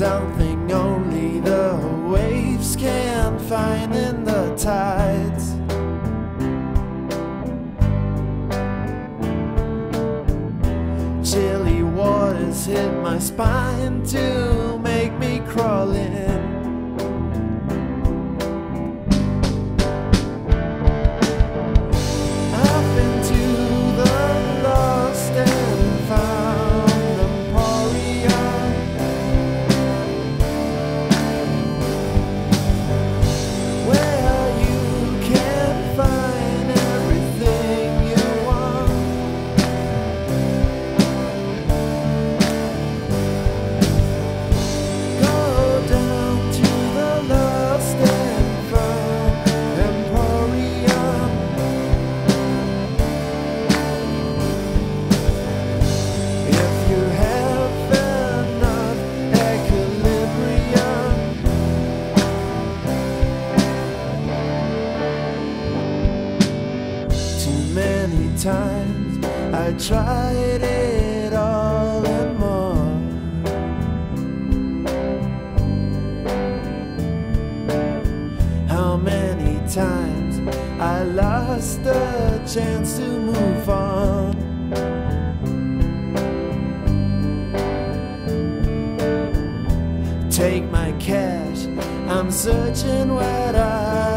something only the waves can find in the tides. Chilly waters hit my spine to make me crawl in. Up into the lost and found Emporium, where you can find everything you want. Go down to the lost and found Emporium. If you have enough equilibrium, too many times I tried it all and more. How many times I lost the chance to move on. Take my cash, I'm searching wide-eyed.